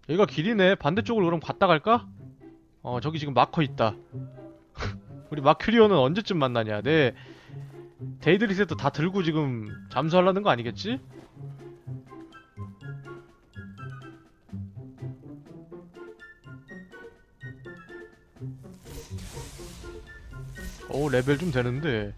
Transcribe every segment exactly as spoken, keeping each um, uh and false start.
여기가 길이네. 반대쪽으로 그럼 갔다 갈까? 어 저기 지금 마커 있다. 우리 마큐리오는 언제쯤 만나냐. 네 데이드리셋도 다 들고 지금 잠수하려는 거 아니겠지? 오 레벨 좀 되는데.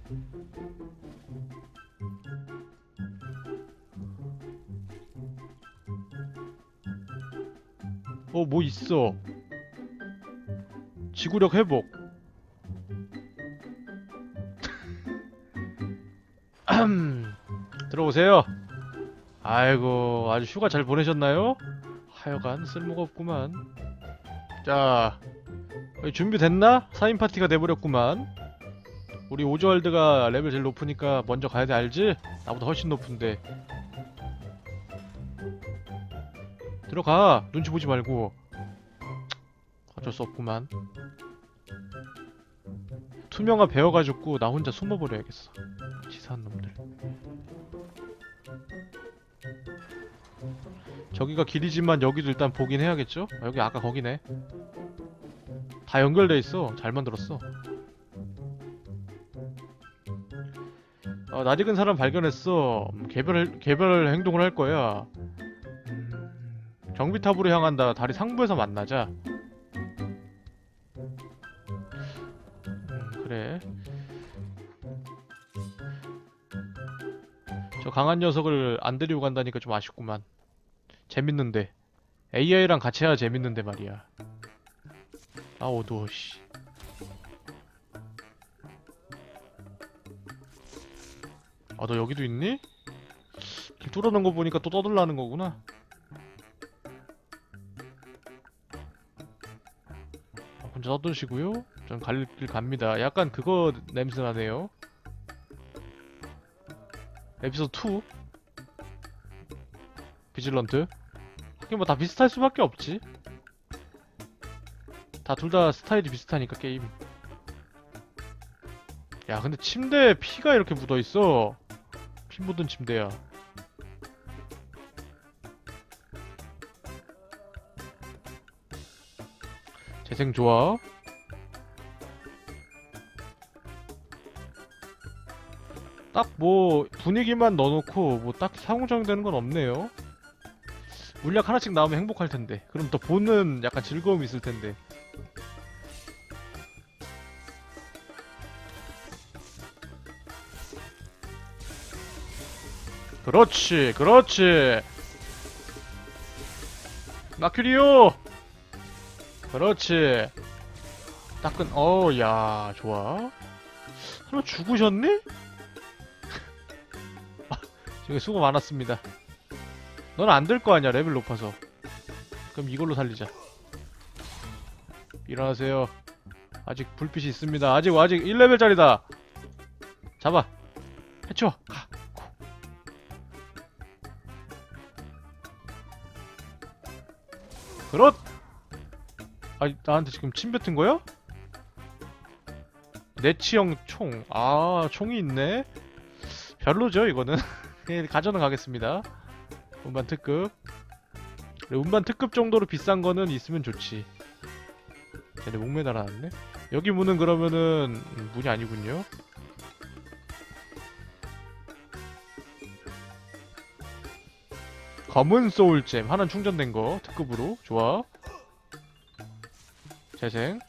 어 뭐 있어. 지구력 회복. 들어오세요. 아이고 아주 휴가 잘 보내셨나요? 하여간 쓸모가 없구만. 자 준비됐나? 사 인 파티가 돼버렸구만. 우리 오즈월드가 레벨 제일 높으니까 먼저 가야돼. 알지? 나보다 훨씬 높은데. 들어가. 눈치 보지 말고. 어쩔 수 없구만. 투명화 배워가지고 나 혼자 숨어버려야겠어. 치사한 놈들. 저기가 길이지만 여기도 일단 보긴 해야겠죠? 아, 여기 아까 거기네. 다 연결돼 있어. 잘 만들었어. 어, 낯익은 사람 발견했어. 음, 개별 개별 행동을 할 거야. 음, 정비탑으로 향한다. 다리 상부에서 만나자. 음, 그래. 저 강한 녀석을 안 데리고 간다니까 좀 아쉽구만. 재밌는데. 에이아이랑 같이 해야 재밌는데 말이야. 아 어두워 씨. 아 너 여기도 있니? 길 뚫어놓은 거 보니까 또 떠들라는 거구나. 혼자 떠드시고요. 전 갈 길 갑니다. 약간 그거 냄새 나네요. 에피소드 투 비질런트. 하긴 뭐 다 비슷할 수밖에 없지. 다 둘 다 스타일이 비슷하니까 게임. 야 근데 침대에 피가 이렇게 묻어있어. 피 묻은 침대야. 재생 좋아. 딱 뭐 분위기만 넣어놓고 뭐 딱히 상호작용되는 건 없네요. 물약 하나씩 나오면 행복할 텐데. 그럼 또 보는 약간 즐거움이 있을 텐데. 그렇지, 그렇지. 마큐리오. 그렇지. 따끈. 어우, 야, 좋아. 설마 죽으셨니? 지금 수고 많았습니다. 넌 안 될 거 아니야, 레벨 높아서. 그럼 이걸로 살리자. 일어나세요. 아직 불빛이 있습니다. 아직 아직 일 레벨짜리다. 잡아. 해쳐. 가. 고. 그렇. 아니 나한테 지금 침 뱉은 거야? 내치형 총. 아 총이 있네. 별로죠 이거는. 예, 가져는 가겠습니다. 운반 특급. 그래, 운반 특급 정도로 비싼 거는 있으면 좋지. 쟤네 목매 달아놨네. 여기 문은 그러면은 음, 문이 아니군요. 검은 소울잼 하나는 충전된 거 특급으로. 좋아. 재생.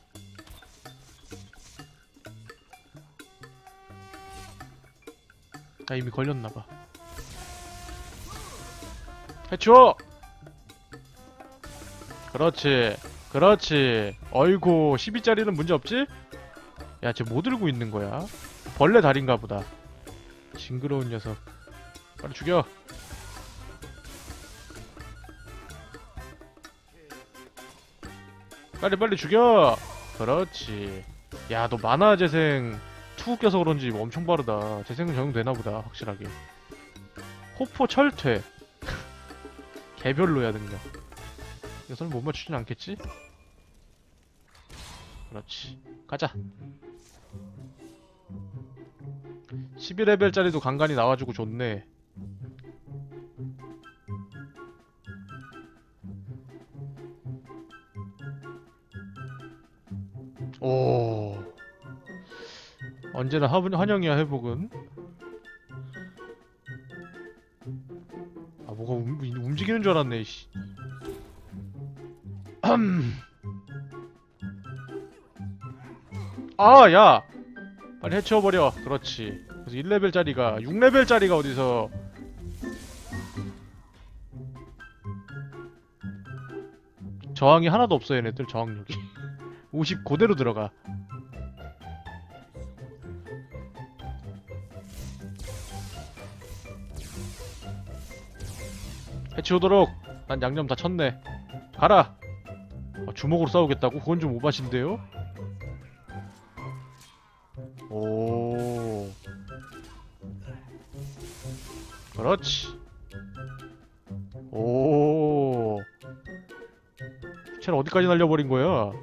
아 이미 걸렸나봐. 해쳐. 그렇지 그렇지. 어이구 십이짜리는 문제없지? 야 쟤 뭐 들고 있는 거야? 벌레 다리인가 보다. 징그러운 녀석. 빨리 죽여. 빨리 빨리 죽여. 그렇지. 야 너 만화 재생 투 껴서 그런지 엄청 빠르다. 재생은 적용되나보다 확실하게. 호포 철퇴. 개별로야 능력. 이것은 못 맞추진 않겠지? 그렇지. 가자. 십일 레벨짜리도 간간히 나와주고 좋네. 오. 언제나 화분, 환영이야, 회복은. 아, 뭐가 움, 움직이는 줄 알았네, 씨. 아, 야! 빨리 해치워버려. 그렇지. 그래서 일 레벨짜리가, 육 레벨짜리가 어디서. 저항이 하나도 없어, 얘네들, 저항력이. 오십 그대로 들어가. 해치우도록. 난 양념 다 쳤네. 가라. 아, 주먹으로 싸우겠다고? 그건 좀 오바신데요? 오. 그렇지. 오. 쟤는 어디까지 날려버린 거야?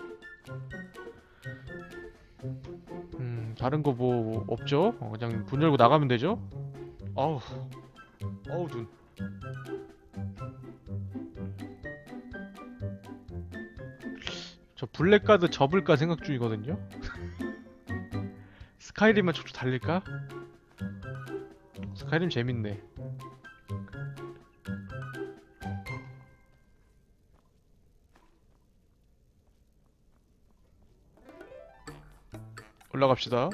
음, 다른 거 뭐 없죠? 어, 그냥 문 열고 나가면 되죠? 아우. 어우, 눈. 저 블랙가드 접을까 생각 중이거든요? 스카이림만 촉촉 달릴까? 스카이림 재밌네. 올라갑시다.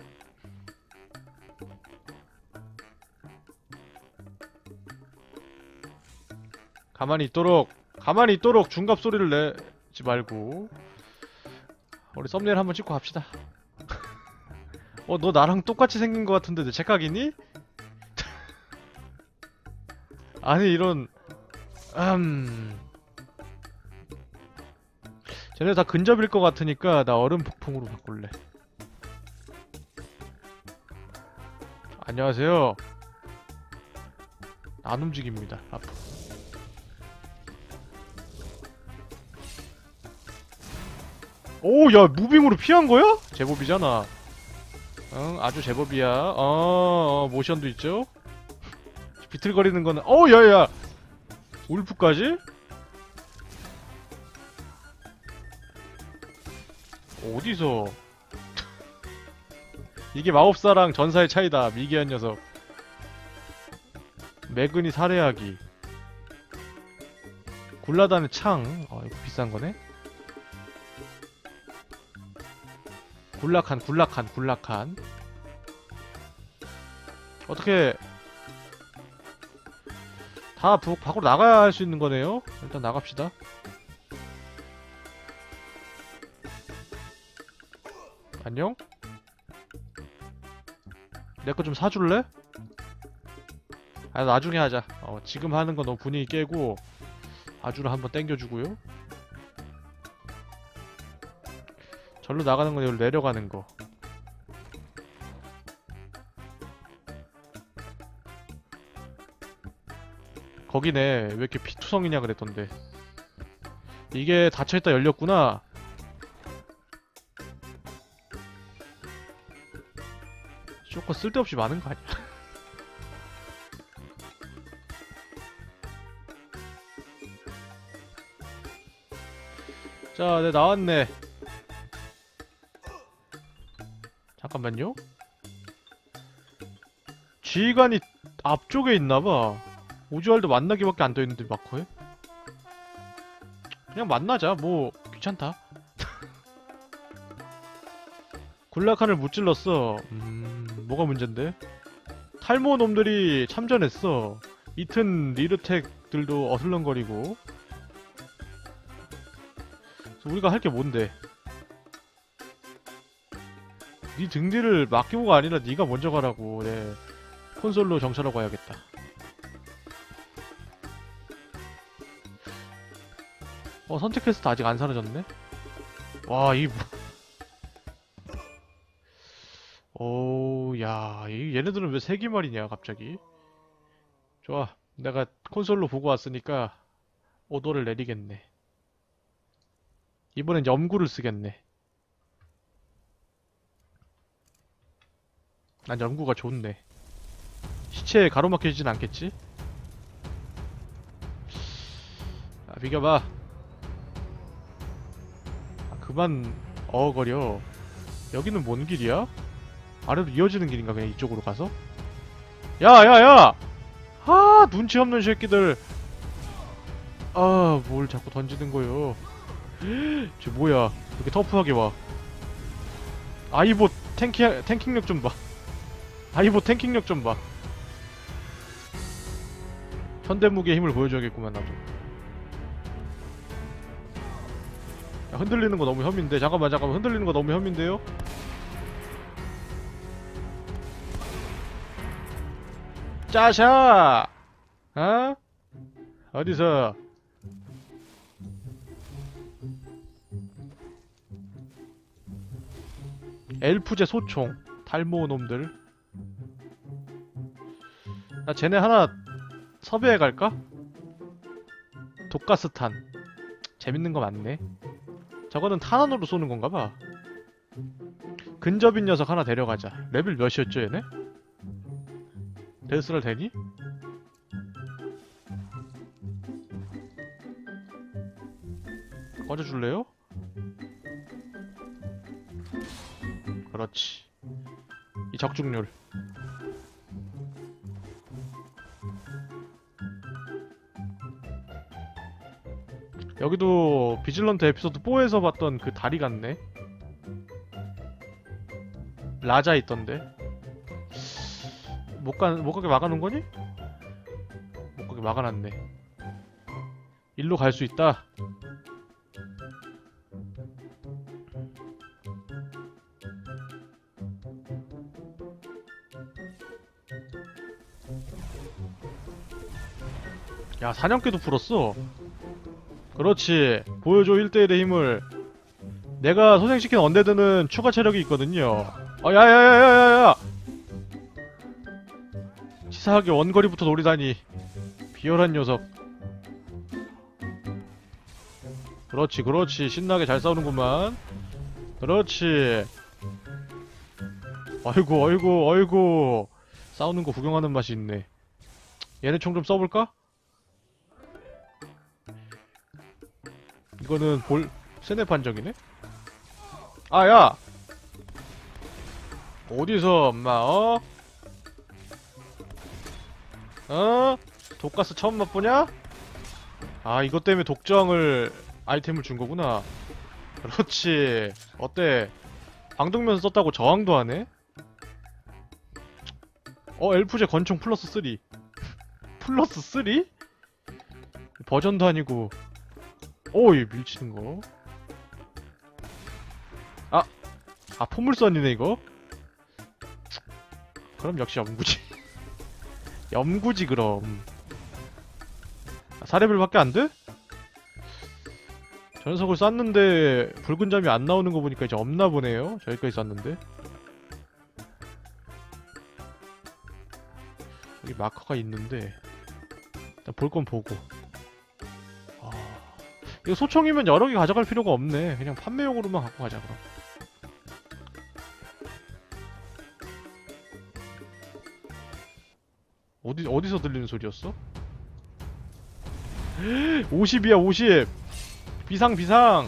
가만히 있도록! 가만히 있도록! 중갑 소리를 내지 말고. 우리 썸네일 한번 찍고 갑시다. 어, 너 나랑 똑같이 생긴 것 같은데 내 착각이니? 아니, 이런... 음... 쟤네 다 근접일 것 같으니까 나 얼음 폭풍으로 바꿀래. 안녕하세요. 안 움직입니다. 앞으로. 오, 야, 무빙으로 피한 거야? 제법이잖아. 응, 아주 제법이야. 어, 어 모션도 있죠? 비틀거리는 거는, 어, 야, 야! 울프까지? 어디서? 이게 마법사랑 전사의 차이다. 미개한 녀석. 매근이 살해하기. 굴라다는 창. 어, 이거 비싼 거네? 굴락한, 굴락한, 굴락한. 어떻게 다 부, 밖으로 나가야 할 수 있는 거네요? 일단 나갑시다. 안녕? 내 거 좀 사줄래? 아, 나중에 하자. 어, 지금 하는 거 너무 분위기 깨고 아주를 한번 땡겨주고요. 절로 나가는 건 여기로 내려가는 거. 거기네. 왜 이렇게 피투성이냐 그랬던데. 이게 닫혀있다 열렸구나. 쇼커 쓸데없이 많은 거 아니야? 자, 네, 나왔네. 잠깐만요. 지휘관이 앞쪽에 있나봐. 오즈왈드 만나기밖에 안 떠있는데 마커에? 그냥 만나자. 뭐 귀찮다. 굴라칸을 못 찔렀어. 음... 뭐가 문젠데? 탈모 놈들이 참전했어. 이튼 리르텍들도 어슬렁거리고. 우리가 할 게 뭔데? 네 등 뒤를 맡기고가 아니라 네가 먼저 가라고. 네. 콘솔로 정찰하고 와야겠다. 어, 선택 퀘스트 아직 안 사라졌네? 와, 이 뭐... 오, 야, 이 얘네들은 왜 세기말이냐, 갑자기? 좋아. 내가 콘솔로 보고 왔으니까 오더를 내리겠네. 이번엔 염구를 쓰겠네. 난 염구가 좋네. 시체에 가로막혀지진 않겠지? 아, 비켜봐. 아, 그만 어거려. 여기는 뭔 길이야? 아래로 이어지는 길인가? 그냥 이쪽으로 가서? 야야야! 아 눈치 없는 새끼들. 아 뭘 자꾸 던지는 거요. 쟤 뭐야 이렇게 터프하게 와. 아이보 탱키, 탱킹력 좀 봐. 아이보 탱킹력 좀 봐. 현대무기의 힘을 보여줘야겠구만 나도. 야, 흔들리는 거 너무 혐인데. 잠깐만 잠깐만 흔들리는 거 너무 혐인데요? 짜샤! 어? 어디서? 엘프제 소총 탈모 놈들. 나 쟤네 하나 섭외해 갈까? 독가스탄 재밌는 거 많네. 저거는 탄환으로 쏘는 건가봐. 근접인 녀석 하나 데려가자. 레벨 몇이었죠 얘네? 데스럴 되니? 꺼져줄래요? 그렇지. 이 적중률. 여기도 비질런트 에피소드 사에서 봤던 그 다리 같네. 라자 있던데. 못 가, 못 가게 막아놓은 거니? 못 가게 막아놨네. 일로 갈 수 있다. 야, 사냥개도 풀었어. 그렇지. 보여줘 일 대일의 힘을. 내가 소생시킨 언데드는 추가 체력이 있거든요. 어, 야야야야야야! 치사하게 원거리부터 노리다니. 비열한 녀석. 그렇지 그렇지. 신나게 잘 싸우는구만. 그렇지. 어이구 어이구 어이구. 싸우는 거 구경하는 맛이 있네. 얘네 총 좀 써볼까? 이거는 볼 세네 판정이네? 아, 야! 어디서, 엄마, 어? 어? 독가스 처음 맛보냐? 아, 이것 때문에 독저항을, 아이템을 준 거구나. 그렇지. 어때? 방독면 썼다고 저항도 하네? 어, 엘프제 권총 플러스 쓰리. 플러스 쓰리? 버전도 아니고. 오, 이 밀치는 거. 아, 아 포물선이네 이거. 그럼 역시 염구지. 염구지 그럼. 아, 사 레벨밖에 안 돼? 저 녀석을 쐈는데 붉은 점이 안 나오는 거 보니까 이제 없나 보네요. 저기까지 쐈는데. 여기 마커가 있는데 일단 볼 건 보고. 이거 소총이면 여러 개 가져갈 필요가 없네. 그냥 판매용으로만 갖고 가자 그럼. 어디 어디서 들리는 소리였어? 오십이야 오십. 비상 비상.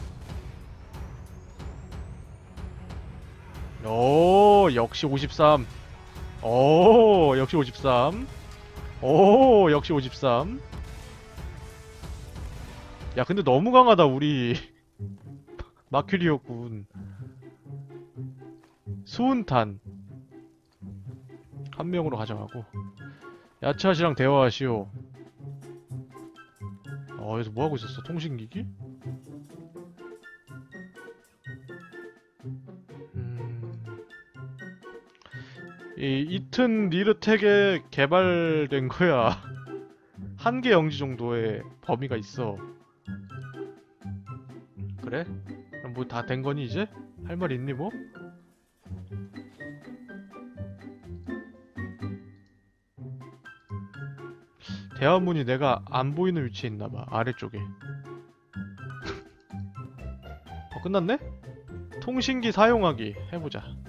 오 역시 오십삼. 오 역시 오십삼. 오 역시 오십삼. 야 근데 너무 강하다 우리. 마큐리오군. 수은탄 한 명으로 가져가고. 야차시랑 대화하시오. 어 여기서 뭐하고 있었어? 통신기기? 음... 이 이튼 리르텍에 개발된 거야. 한계 영지 정도의 범위가 있어. 그래? 그럼 뭐 다 된 거니 이제? 할 말 있니 뭐? 대화문이 내가 안 보이는 위치에 있나봐. 아래쪽에. 어 끝났네? 통신기 사용하기 해보자.